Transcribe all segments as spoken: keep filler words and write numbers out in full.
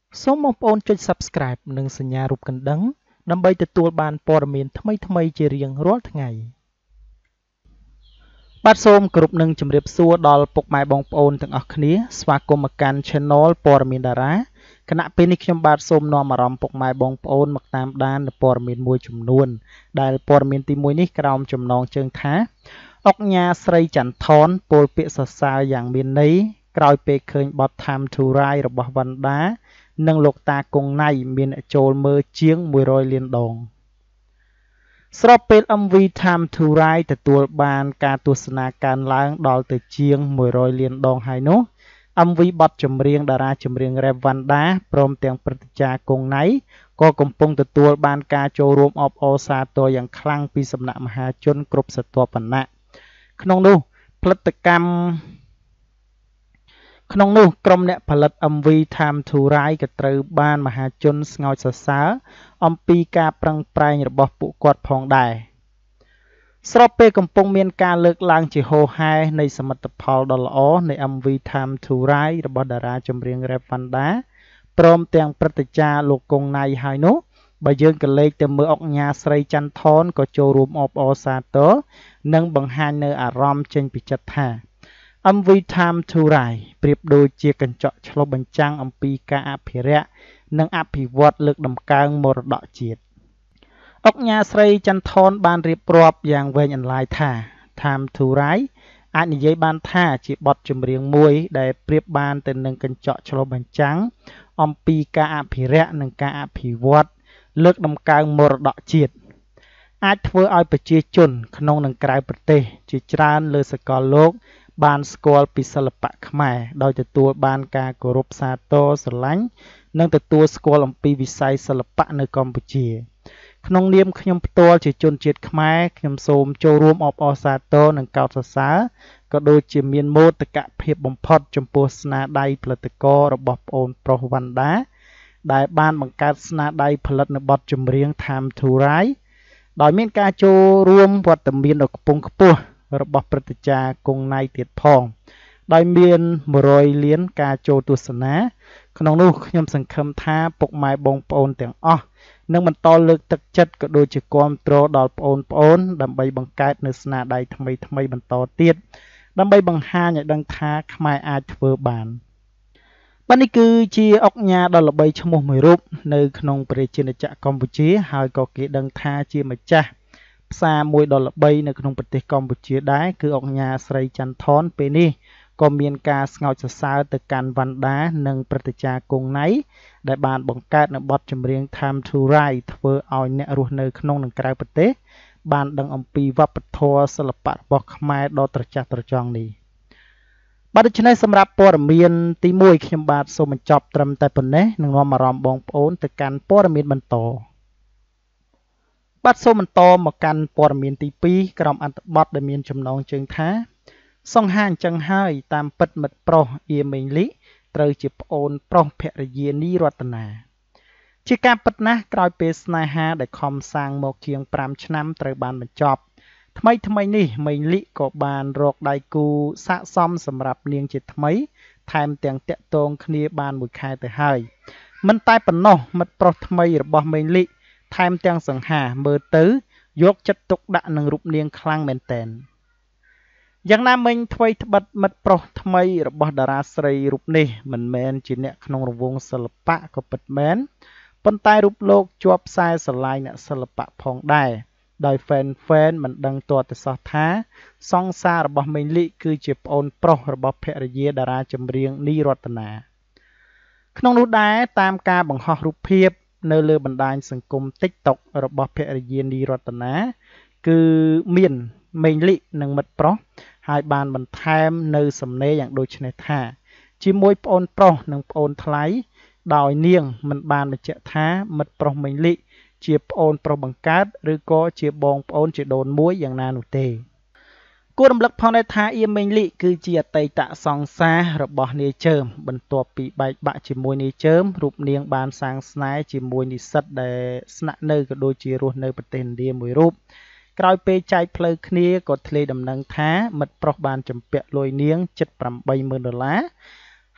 សូមបងប្អូនចុច Subscribe និងសញ្ញារូបកណ្ដឹងដើម្បីទទួលបានព័ត៌មានថ្មីៗជារៀងរាល់ថ្ងៃបាទសូមគោរពនឹងជម្រាបសួរដល់ពុកម៉ែបងប្អូនទាំងអស់គ្នាស្វាគមន៍មកកាន់ Channel ព័ត៌មានតារាគណៈពេលនេះខ្ញុំបាទសូមនាំអារម្មណ៍ពុកម៉ែបងប្អូនមកតាមដាននូវព័ត៌មានមួយចំនួនដែលព័ត៌មានទីមួយនេះក្រោមចំណងជើងថាអុកញ៉ាស្រីចន្ទថនពោលពាក្យសរសើរយ៉ាងមានន័យក្រោយពេលឃើញបទ Time to Rise របស់វណ្ណដានិងលោកតាគង់ណៃមានអ្នកចូលមើលជាងមួយរយលានដងស្របពេល em vê Time to Rise ទទួលបានការទស្សនាកើនឡើងដល់ទៅជាងមួយរយលានដងហើយនោះ em vê បទចម្រៀងតារាចម្រៀង Rap វណ្ណដាព្រមទាំងព្រឹទ្ធាចារ្យគង់ណៃក៏កំពុងទទួលបានការចូលរួមអបអរសាទរយ៉ាងខ្លាំងពីសំណាក់មហាជនគ្រប់ស្រទាប់វណ្ណៈក្នុងនោះផលិតកម្មក្នុងនោះក្រុមអ្នកផលិត em vê Time to Rise ក៏ត្រូវបានមហាជនស្ងើចសរសើរអំពីការប្រឹងប្រែងរបស់ពួកគាត់ផងដែរស្របពេលកំពុងមានការលើកឡើងជាហូរហែនៃសមិទ្ធផលដ៏ល្អនៃ em vê Time to Rise របស់តារាចម្រៀង Rap វណ្ណដាព្រមទាំងព្រឹទ្ធាចារ្យលោកគង់ណៃហើយនោះបើយើងក៏លេខទៅមើលអុកញ៉ាស្រីចន្ទថនក៏ចូលរួមអបអរសាទរនិងបង្ហាញនៅអារម្មណ៍ចេញពីចិត្តថា em vê Time to Rise ប្រៀបដូចជាកញ្ចក់ឆ្លុះបញ្ចាំងអំពីការអភិរក្សនិងអភិវឌ្ឍលើកតម្កើងមរតកជាតិអុកញ៉ាស្រីចន្ទថនបានរៀបរាប់យ៉ាងវែងអន្លាយថា Time to Rise អាចនិយាយបានថាជាបទចម្រៀងមួយដែលប្រៀបបានទៅនឹងកញ្ចក់ឆ្លុះបញ្ចាំងអំពីការអភិរក្សនិងការអភិវឌ្ឍលើកតម្កើងមរតកជាតិអាចធ្វើឲ្យប្រជាជនក្នុងនិងក្រៅប្រទេសជាច្រើនលើសកលលោកបានស្គាល់ពីសិល្បៈខ្មែរដោយទទួលបានការគោរពសាទរស្រឡាញ់និងទទួលស្គាល់អំពីវិស័យសិល្បៈនៅកម្ពុជាក្នុងនាមខ្ញុំផ្ទាល់ជាជនជាតិខ្មែរខ្ញុំសូមចូលរួមអបអរសាទរនិងកោតសរសើរក៏ដូចជាមានមោទកភាពបំផុតចំពោះស្នាដៃផលិតកររបស់ប្អូនប្រុសវណ្ណដាដែលបានបង្កើតស្នាដៃផលិតនៅបទចម្រៀង Time to Rise ដោយមានការចូលរួមវត្តមានដ៏ខ្ពង់ខ្ពស់របស់ព្រឹទ្ធាចារ្យគង់ណៃទៀតផងដោយមានមួយរយលានការចូលទស្សនាក្នុងនោះខ្ញុំសង្ឃឹមថាពុកម៉ែបងប្អូនទាំងអស់នឹងបន្តលើកទឹកចិត្តក៏ដូចជាគាំទ្រដល់ប្អូនប្អូនដើម្បីបង្កើតនូវស្នាដៃថ្មីថ្មីបន្តទៀតដើម្បីបង្ហាញឲ្យដឹងថាខ្មែរអាចធ្វើបានបាទនេះគឺជាអុកញ៉ាដ៏ល្បីឈ្មោះមួយរូបនៅក្នុងប្រជាជាតិកម្ពុជាហើយក៏គេដឹងថាជាម្ចាស់ផ្សារមួយដ៏ល្បីនៅក្នុងប្រទេសកម្ពុជាដែរគឺអុកញ៉ាស្រីចន្ទថនពេលនេះក៏មានការស្ងើចសរសើរទៅកាន់វណ្ណដានិងព្រឹទ្ធាចារ្យគង់ណៃដែលបានបង្កើតនៅបទចម្រៀង Time to Rise ធ្វើឲ្យអ្នករស់នៅក្នុងនិងក្រៅប្រទេសបានដឹងអំពីវប្បធម៌សិល្បៈរបស់ខ្មែរដ៏ត្រចះត្រចង់នេះបាទដូច្នេះសម្រាប់ព័ត៌មានទីមួយខ្ញុំបាទសូមបញ្ចប់ត្រឹមតែប៉ុណ្ណេះនឹងនាំអារម្មណ៍បងប្អូនទៅកាន់ព័ត៌មានបន្តបាទសូមបន្តមកកាន់ព័ត៌មានទីពីរក្រុមអត្ថបទដែលមានចំណងជើងថាសង្ហាអញ្ចឹងហើយតាមពិតមិត្តប្រុសអៀមេងលីត្រូវជាប្អូនប្រុសភរិយានីរតនាជាការពិតណាស់ក្រោយពេលស្នេហាដែលខំសាងមកជាងប្រាំឆ្នាំត្រូវបានបញ្ចប់ថ្មីថ្មីនេះមេងលីក៏បានរកដៃគូស័ក្តិសមសម្រាប់នាងជាថ្មីថែមទាំងតាក់ទងគ្នាបានមួយខែទៅហើយមិនតែប៉ុណ្ណោះមិត្តប្រុសថ្មីរបស់មេងលីថែមទាំងសង្ហាមើលទៅយកចិត្តទុកដាក់នឹងរូបនាងខ្លាំងមែនទែនយ៉ាងណាមិញថ្មីត្បិតមិត្តប្រុសថ្មីរបស់តារាស្រីរូបនេះមិនមែនជាអ្នកក្នុងរង្វង់សិល្បៈក៏ពិតមែនប៉ុន្តែរូបលោកជាប់ខ្សែស្រឡាយអ្នកសិល្បៈផងដែរដោយ fan fan មិនដឹងទាល់តែសោះថាសង្សាររបស់មេងលីគឺជាប្អូនប្រុសរបស់ភរិយាតារាចម្រៀងនីរតនាក្នុងនោះដែរតាមការបង្ហោះរូបភាពនៅលើបណ្ដាញសង្គម TikTok របស់ភរិយានីរតនាគឺមានមេងលីនិងមិត្តប្រុសហើយបានបន្ថែមនៅសំណេរយ៉ាងដូចនេះថាជាមួយប្អូនប្រុសនិងប្អូនថ្លៃដោយនាងមិនបានបញ្ជាក់ថាមិត្តប្រុសមេងលីជាប្អូនប្រុសបង្កើតឬក៏ជាបងប្អូនជាដូនមួយយ៉ាងណានោះទេគួររំលឹកផងដែរថាអៀមេងលីគឺជាអតីតសង្សាររបស់នាយចើមបន្ទាប់ពីបែកបាក់ជាមួយនាយចើមរូបនាងបានសាងស្នេហ៍ជាមួយនិស្សិតដែលស្នាក់នៅក៏ដូចជារស់នៅប្រទេសឥណ្ឌាមួយរូបក្រោយពេលចែកផ្លូវគ្នាក៏ធ្លាយដំណឹងថាមិត្តប្រុសបានជំពាក់លុយនាងជិត ប្រាំបីម៉ឺនដុល្លារ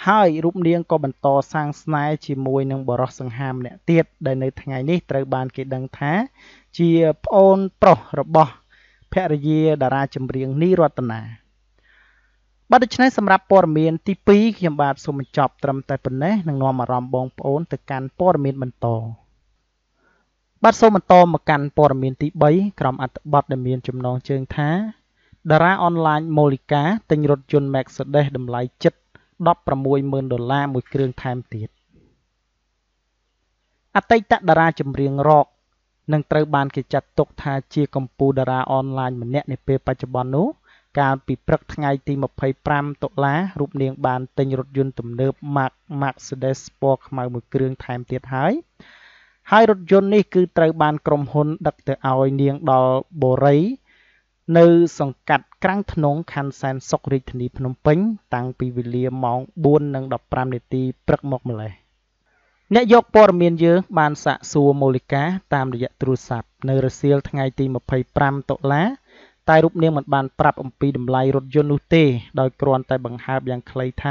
ហើយរូបនាងក៏បន្តសាងស្នេហ៍ជាមួយនឹងបរិសសង្ហាម្នាក់ទៀតដែលនៅថ្ងៃនេះត្រូវបានគេដឹងថាជាប្អូនប្រុសរបស់ភរិយាតារាចម្រៀងនីរតនាបាទដូច្នេះសម្រាប់ព័ត៌មានទីពីរខ្ញុំបាទសូមបញ្ចប់ត្រឹមតែប៉ុណ្ណេះនឹងនាំអារម្មណ៍បងប្អូនទៅកាន់ព័ត៌មានបន្តបាទសូមបន្តមកកាន់ព័ត៌មានទីបីក្រុមអត្ថបទដែលមានចំណងជើងថាតារាអនឡាញម៉ូលីកាទិញរថយន្ត Mercedes តម្លៃជិតដប់ប្រាំមួយម៉ឺនដុល្លារមួយគ្រឿងថែមទៀតអតីតតារាចម្រៀងរ៉កនឹងត្រូវបានគេចាត់ទុកថាជាកំពូលតារាអនឡាញម្នាក់នាពេលបច្ចុប្បន្ននោះកាលពីព្រឹកថ្ងៃទីម្ភៃប្រាំតុលារូបនាងបានទិញរថយន្តទំនើប Mark Mercedes ពណ៌ខ្មៅមួយគ្រឿងថែមទៀតហើយហើយរថយន្តនេះគឺត្រូវបានក្រុមហ៊ុនដឹកទៅឲ្យនាងដល់បូរីនៅសង្កាត់ក្រាំងធ្នងខណ្ឌសែនសុខរាជធានីភ្នំពេញតាំងពីវេលាម៉ោងបួននិងដប់ប្រាំនាទីព្រឹកមកម្លេះអ្នកយកព័ត៌មានយើងបានសាកសួរម៉ូលីកាតាមរយៈទូរស័ព្ទនៅរសៀលថ្ងៃទីម្ភៃប្រាំតុលាតែរូបនាងមិនបានប្រាប់អំពីតម្លៃរថយន្តនោះទេដោយគ្រាន់តែបង្ហើបយ៉ាងខ្លីថា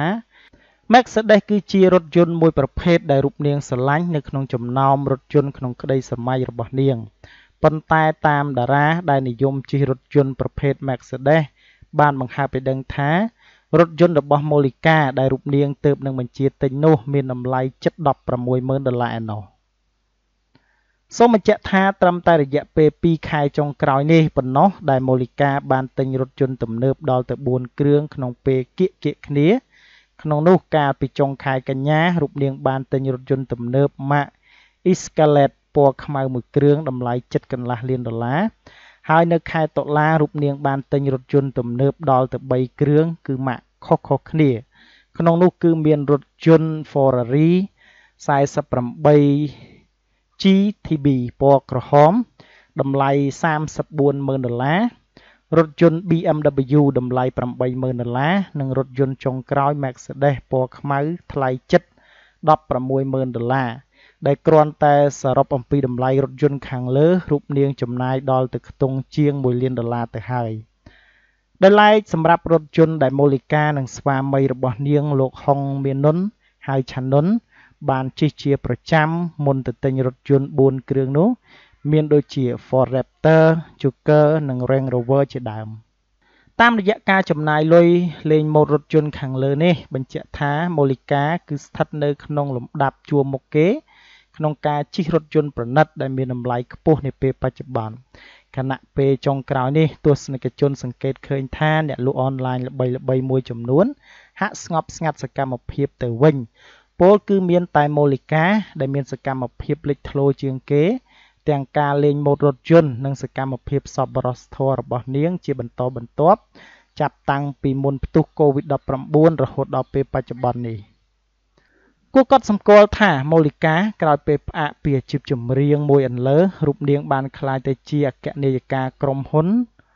Mercedes គឺជារថយន្តមួយប្រភេទដែលរូបនាងស្រឡាញ់នៅក្នុងចំណោមរថយន្តក្នុងក្តីស្រមៃរបស់នាងប៉ុន្តែតាមតារាដែលនិយមជិះរថយន្តប្រភេទ Mercedes បានបង្ហើបឲ្យដឹងថារថយន្តរបស់ម៉ូលីកាដែលរូបនាងទើបនឹងបញ្ជាទិញនោះមានតម្លៃជិតដប់ប្រាំមួយម៉ឺនដុល្លារឯណោះសូមបញ្ជាក់ថាត្រឹមតែរយៈពេលពីរខែចុងក្រោយនេះប៉ុណ្ណោះដែលម៉ូលីកាបានទិញរថយន្តទំនើបដល់ទៅបួនគ្រឿងក្នុងពេលគៀកគៀកគ្នាក្នុងនោះកាលពីចុងខែកញ្ញារូបនាងបានទិញរថយន្តទំនើប Mark Escalade ពណ៌ខ្មៅមួយគ្រឿងតម្លៃជិតកន្លះលានដុល្លារហើយនៅខែតុលារូបនាងបានទិញរថយន្តទំនើបដល់ទៅបីគ្រឿងគឺ Mark ខុសៗគ្នាក្នុងនោះគឺមានរថយន្ត Ferrari ហ្វោร์ប្រាំបី ជី ធី ប៊ី ពណ៌ក្រហមតម្លៃសាមសិបបួនម៉ឺនដុល្លាររថយន្ត ប៊ី អេម ដាប៊្យូ តម្លៃប្រាំបីម៉ឺនដុល្លារនិងរថយន្តចុងក្រោយ Mercedes ពណ៌ខ្មៅថ្លៃជិតដប់ប្រាំមួយម៉ឺនដុល្លារដែលគ្រាន់តែសរុបអំពីតម្លៃរថយន្តខាងលើរូបនាងចំណាយដល់ទៅខ្ទង់ជាងមួយលានដុល្លារទៅហើយដែលឡែកសម្រាប់រថយន្តដែលម៉ូលីកានិងស្វាមីរបស់នាងលោកហុងមាននុនហើយឆានុនបានជិះជាប្រចាំមុនទៅទិញរថយន្តបួនគ្រឿងនោះមានដូចជា Ford Raptor, Joker និង Range Rover ជាដើមតាមរយៈការចំណាយលុយលេងម៉ូដរថយន្តខាងលើនេះបញ្ជាក់ថាម៉ូលីកាគឺស្ថិតនៅក្នុងលំដាប់ជួរមុខគេក្នុងការជិះរថយន្តប្រណិតដែលមានតម្លៃខ្ពស់នាពេលបច្ចុប្បន្នខណៈពេលចុងក្រោយនេះទស្សនិកជនសង្កេតឃើញថាអ្នកលក់អនឡាញល្បីៗមួយចំនួនហាក់ស្ងប់ស្ងាត់សកម្មភាពទៅវិញពោលគឺមានតែម៉ូលីកាដែលមានសកម្មភាពលេចធ្លោជាងគេទាំងការលេងម៉ូដរថយន្តនិងសកម្មភាពសប្បុរសធម៌របស់នាងជាបន្តបន្ទាប់ចាប់តាំងពីមុនផ្ទុះកូវីដដប់ប្រាំបួនរហូតដល់ពេលបច្ចុប្បន្ននេះគួរកត់សម្គាល់ថាម៉ូលីកាក្រោយពេលផ្អាកពីអាជីពចម្រៀងមួយអន្លើរូបនាងបានក្លាយទៅជាអគ្គនាយិកាក្រុមហ៊ុន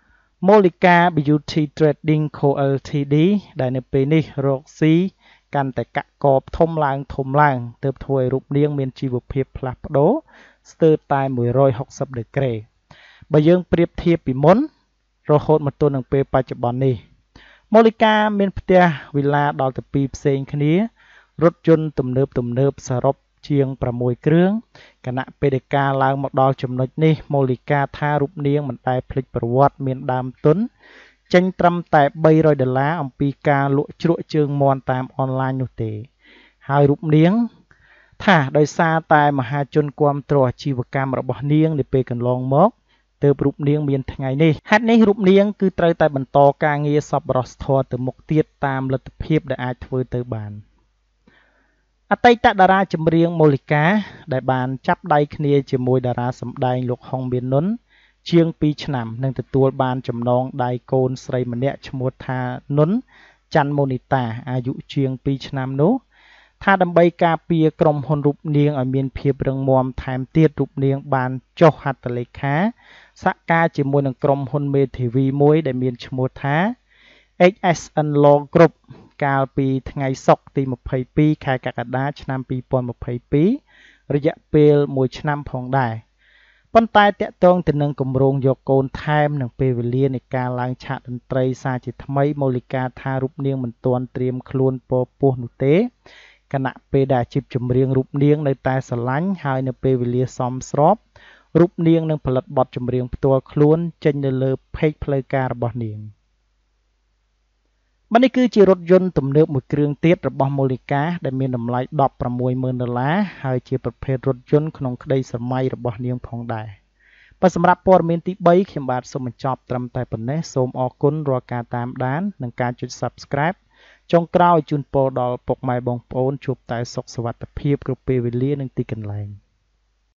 Molika Beauty Trading Co แอล ที ดี ដែលនៅពេលនេះរកស៊ីកាន់តែកាក់កបធំឡើងធំឡើងទើបធ្វើឲ្យរូបនាងមានជីវភាពផ្លាស់ប្ដូរស្ទើរតែមួយរយហុកសិបដឺក្រេបើយើងប្រៀបធៀបពីមុនរហូតមកទល់នឹងពេលបច្ចុប្បន្ននេះម៉ូលីកាមានផ្ទះវិឡាដល់ទៅពីរផ្សេងគ្នារថយន្តទំនើបទំនើបសរុបជាងប្រាំមួយគ្រឿងគណៈពេលដែលការឡើងមកដល់ចំណុចនេះម៉ូលីកាថារូបនាងមិនដែលភ្លេចប្រវត្តិមានដើមទុនចេញត្រឹមតែបីរយដុល្លារអំពីការលក់ជ្រក់ជើងមាន់តាមអនឡាញនោះទេហើយរូបនាងថាដោយសារតែមហាជនគាំទ្រអាជីវកម្មរបស់នាងនាពេលកន្លងមកទើបរូបនាងមានថ្ងៃនេះហេតុនេះរូបនាងគឺត្រូវតែបន្តការងារសប្បុរសធម៌ទៅមុខទៀតតាមលទ្ធភាពដែលអាចធ្វើទៅបានអតីតតារាចម្រៀងម៉ូលីកាដែលបានចាប់ដៃគ្នាជាមួយតារាសម្ដែងលោកហុងមាននុនជាងពីរឆ្នាំនឹងទទួលបានចំណងដៃកូនស្រីម្នាក់ឈ្មោះថានុនច័ន្ទម៉ូនីតាអាយុជាងពីរឆ្នាំនោះថាដើម្បីការពារក្រុមហ៊ុនរូបនាងឲ្យមានភាពរឹងមាំថែមទៀតរូបនាងបានចុះហត្ថលេខាសហការជាមួយនឹងក្រុមហ៊ុនមេធាវីមួយដែលមានឈ្មោះថា เอ็กซ์ เอส เอ็น Law Group កាលពីថ្ងៃសុក្រទីម្ភៃពីរខែកក្កដាឆ្នាំពីរពាន់ម្ភៃពីររយៈពេលមួយឆ្នាំផងដែរប៉ុន្តែតាក់ទងទៅនឹងគម្រោងយកកូនថែមនិងពេលវេលានៃការឡើងឆាកតន្ត្រីសារជាថ្មីមូលិកាថារូបនាងមិនទាន់ត្រៀមខ្លួនពពោះនោះទេគណៈពេលដែលអាជីពចម្រៀងរូបនាងនៅតែស្រឡាញ់ហើយនៅពេលវេលាសមស្របរូបនាងនឹងផលិតបទចម្រៀងផ្ទាល់ខ្លួនចេញនៅលើ page ផ្លូវការរបស់នាងបាទនេះគឺជារថយន្តទំនើបមួយគ្រឿងទៀតរបស់មូលិកាដែលមានតម្លៃដប់ប្រាំមួយម៉ឺនដុល្លារហើយជាប្រភេទរថយន្តក្នុងក្តីស្រមៃរបស់នាងផងដែរបាទសម្រាប់ព័ត៌មានទីបីខ្ញុំបាទសូមបញ្ចប់ត្រឹមតែប៉ុណ្ណេះសូមអរគុណរាល់ការតាមដាននិងការចុច Subscribe ចុងក្រោយជូនពរដល់ពុកម៉ែបងប្អូនជួបតែសុខសុវត្ថិភាពគ្រប់ពេលវេលានិងទីកន្លែង